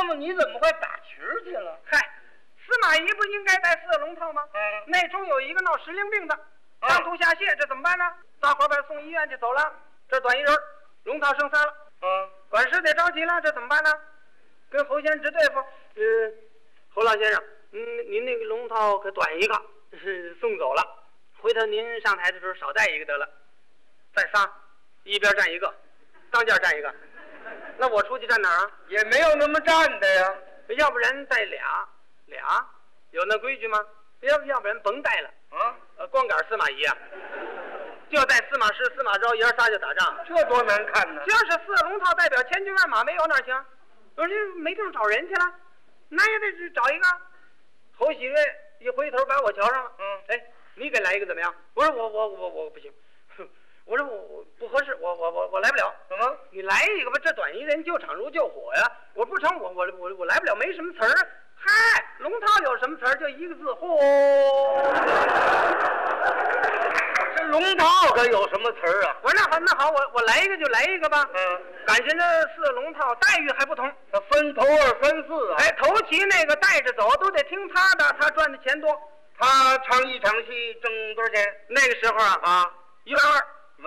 么你怎么会打旗儿去了？ 嗨，司马懿不应该带4个龙套吗？内中有一个闹时令病的，上吐下泻，这怎么办呢？大伙把他送医院去走了，这短一人，龙套剩3了。管事得着急了，这怎么办呢？跟侯先生直对付。侯老先生，您那个龙套可短一个，送走了。回头您上台的时候少带一个得了，再仨，一边站一个，当间站一个。那我出去站哪儿啊？ 也没有那么站的呀。 要不然带俩，有那规矩吗？要不然甭带了啊！ 光杆司马懿啊，就带司马师、司马昭爷仨就打仗， 这多难看呢！ 就是4个龙套代表千军万马，没有哪行？我这没地方找人去了，那也得找一个。侯喜瑞一回头把我瞧上了，哎，你给来一个怎么样？我说我不行，我说我不合适，我来不了。怎么？你来一个吧，这短一人救场如救火呀！我不成，我来不了，没什么词儿。嗨，龙套有什么词儿？就一个字，嚯！ 这龙套可有什么词儿啊？ 我说那好，我来一个就来一个吧。感情这4个龙套待遇还不同， 分头2分4啊。 哎，头旗那个带着走都得听他的，他赚的钱多。 他唱一场戏挣多少钱？ 那个时候啊，12000。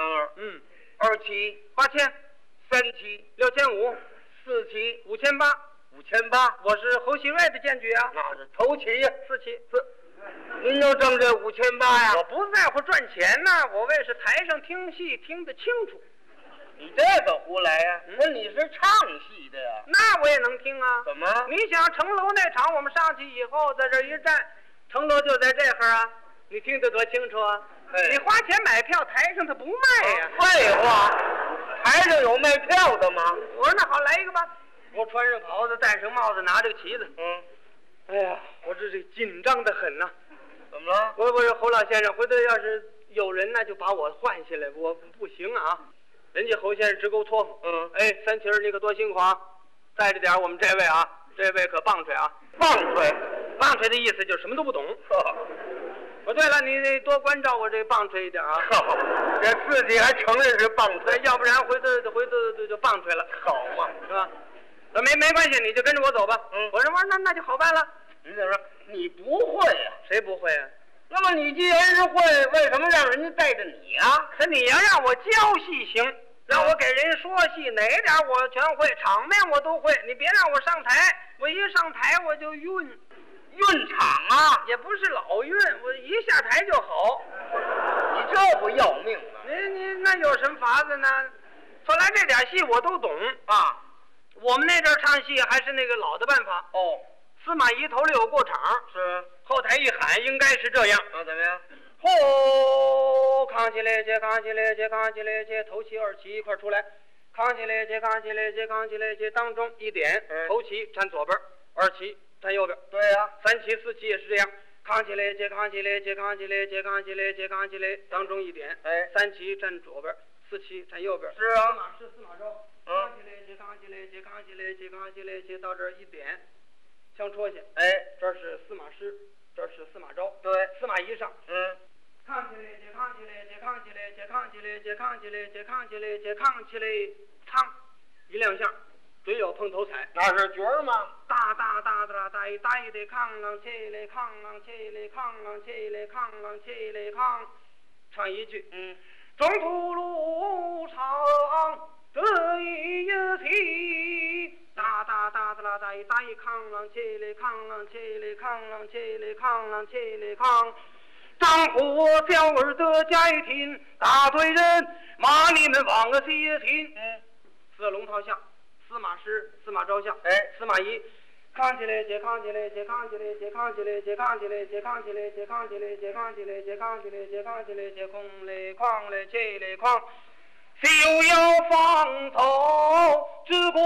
12000。2旗 8000， 3旗 6500， 4旗 5800。 5800。 我是侯喜瑞的荐举啊。 那是头旗呀 ，4旗。 您就挣这5800呀？ 我不在乎赚钱呢，我为是台上听戏听得清楚。 你这个胡来呀？那你是唱戏的呀？ 那我也能听啊。 怎么？ 你想城楼那场，我们上去以后，在这一站，城楼就在这儿啊，你听得多清楚啊！你花钱买票，台上他不卖呀。 废话，台上有卖票的吗？ 我说那好，来一个吧。我穿上袍子，戴上帽子，拿着个旗子。哎呀，我这紧张的很呐。 怎么了？ 我说侯老先生，回头要是有人呢，就把我换下来，我不行啊。人家侯先生直勾托付。哎，三旗儿你可多辛苦啊！带着点我们这位啊，这位可棒槌啊。 棒槌的意思就是什么都不懂。对了，你得多关照我这棒槌一点啊。 这自己还承认是棒槌， 要不然回头就棒槌了。 好嘛， 是吧？没关系，你就跟着我走吧。我说那就好办了。 你怎么说？你不会呀？ 谁不会啊？ 那么你既然是会，为什么让人家带着你啊？ 可你要让我教戏行，让我给人说戏，哪点我全会，场面我都会。你别让我上台，我一上台我就晕场啊！ 也不是老晕，我一下台就好。 你这不要命吗？ 你那有什么法子呢？后来这点戏我都懂啊。我们那阵唱戏还是那个老的办法。司马懿头里有过场， 是后台一喊，应该是这样啊？怎么样？ 吼，扛起来接，扛起来接，扛起来接，头旗2旗一块出来，扛起来接，扛起来接，扛起来接，当中一点，头旗站左边，2旗站右边。 对呀 ，3旗4旗也是这样，扛起来接，扛起来接，扛起来接，扛起来接，扛起来，当中一点， 哎 ，3旗站左边，4旗站右边。 是啊， 司马师、司马昭，扛起来接，扛起来接，扛起来接，扛起来接，到这儿一点，枪戳下， 哎， 这是司马师，这是司马昭， 对， 司马懿上，扛起来接，扛起来接，扛起来接，扛起来接，扛起来接，扛起来接，扛起来，噌，一亮相，准有碰头彩。 那是角儿吗？ 大的扛啷起来，扛啷起来，扛啷起来，扛啷起来，扛，唱一句，中途路长这一题，大一扛啷起来，扛啷起来，扛啷起来，扛啷起来，扛。张火小儿的家一听，大队人骂你们忘了西听。4龙套下，司马师、司马昭下，司马懿扛起来接，扛起来接，扛起来接，扛起来接，扛起来接，扛起来接，扛起来接，扛起来接，扛起来接，扛起来接，空来哐来起来哐，休要放头治国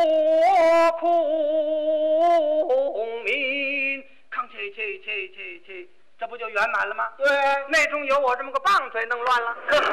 孔明，扛起，这不就圆满了吗？ 对， 内中有我这么个棒槌弄乱了。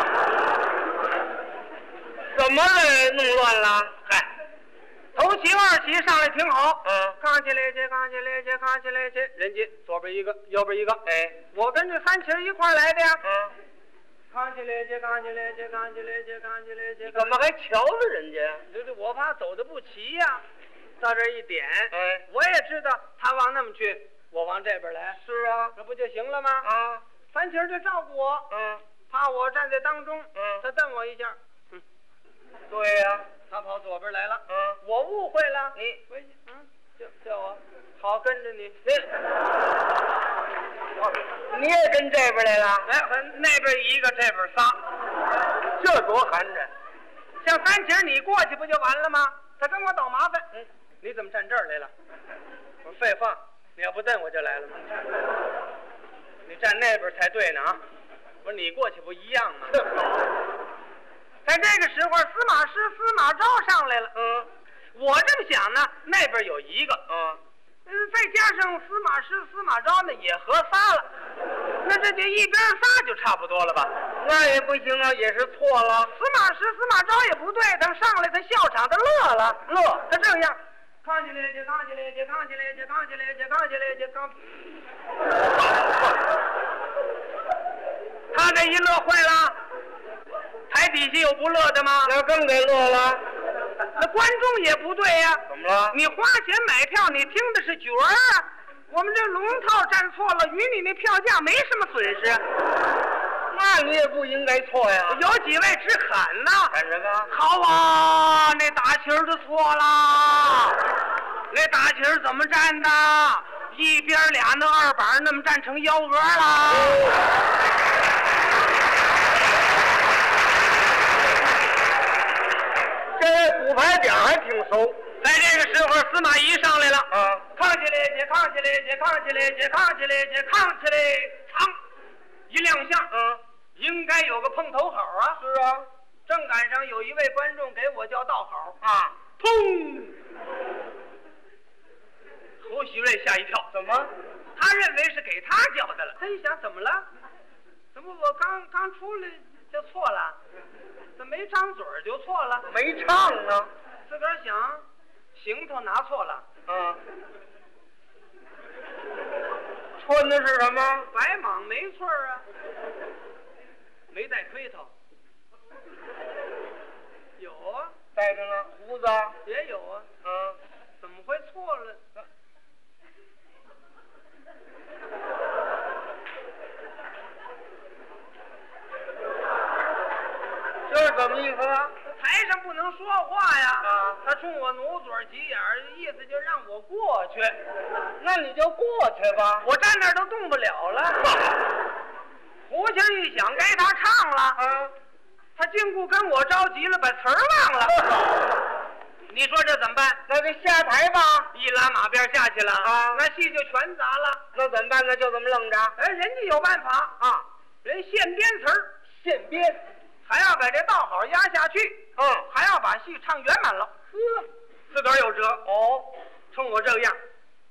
怎么弄乱了？ 嗨，头旗2旗上来挺好，扛起来接，扛起来接，扛起来接，人家左边一个，右边一个，我跟这3旗一块来的呀。扛起来接，扛起来接，扛起来接，扛起来接。 你怎么还瞧着人家？ 我怕走的不齐呀。 到这一点， 哎， 我也知道他往那么去，我往这边来， 是啊， 这不就行了吗？ 啊， 番茄就照顾我，怕我站在当中，他瞪我一下， 对呀， 他跑左边来了， 我误会了， 你回去，叫我，好跟着你， 你也跟这边来了？ 哎，那边一个，这边仨， 这多寒碜！ 像番茄你过去不就完了吗？他跟我捣麻烦，你怎么站这儿来了？我说废话，你要不瞪我就来了吗？你站那边才对呢啊！我说你过去不一样吗？在这个时候，司马师、司马昭上来了。我这么想呢，那边有一个，再加上司马师、司马昭呢，也合仨了。那这就一边仨就差不多了吧？ 那也不行啊，也是错了。 司马师、司马昭也不对，他上来他笑场，他乐了，他这样，扛起来就扛起来就扛起来就扛起来就扛起来就扛。他这一乐坏了，台底下有不乐的吗？ 那更得乐了。 那观众也不对呀。 怎么了？ 你花钱买票，你听的是角儿啊。我们这龙套站错了，与你那票价没什么损失。 那你也不应该错呀。 有几位直喊呢？ 喊什么？ 好啊，那大旗儿就错了。那大旗儿怎么站的？一边俩那二板那么站成幺蛾了。 这骨牌点还挺熟。 在这个时候，司马懿上来了。扛起来，解扛起来，解扛起来，解扛起来，解扛起来，噌！一亮相。应该有个碰头好啊。 是啊。 正赶上有一位观众给我叫道好啊， 砰！胡锡瑞吓一跳。 怎么？ 他认为是给他叫的了。他一想，怎么了？怎么我刚出来就错了？怎么没张嘴就错了？ 没唱呢。 自个儿想，行头拿错了。 穿的是什么？ 白蟒没错啊，没带盔头。有啊， 带着呢。胡子也有啊。怎么会错了？ 这是怎么意思啊？ 台上不能说话呀。他冲我努嘴急眼，意思就让我过去。 那你就过去吧。 我站那儿都动不了了。胡琴一响，该他唱了。他禁锢跟我着急了，把词儿忘了。你说这怎么办？ 那就下台吧。 一拉马鞭下去了那戏就全砸了。 那怎么办呢？就这么愣着。 人家有办法人现编词儿， 现编。 还要把这道好压下去，还要把戏唱圆满了，自个儿有辙。冲我这样，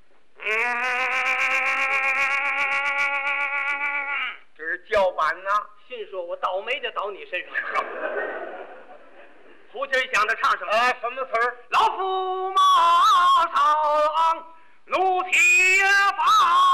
这是叫板呢。 心说我倒霉就倒你身上。胡琴想着唱什么？ 什么词儿？ 老驸马上怒铁发。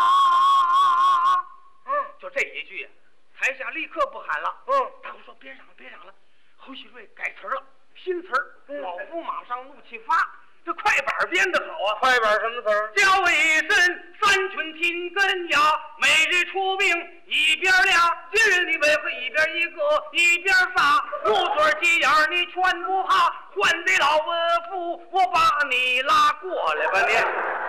就这一句，台下立刻不喊了。大伙说别嚷了，别嚷了。胡锡瑞改词了，新词儿。老驸马上怒气发，这快板编得好啊！ 快板什么词儿？ 叫为身三群听根呀，每日出兵一边俩，今日你为何一边一个一边仨？捂嘴急眼你全不怕，换得老夫我把你拉过来吧你。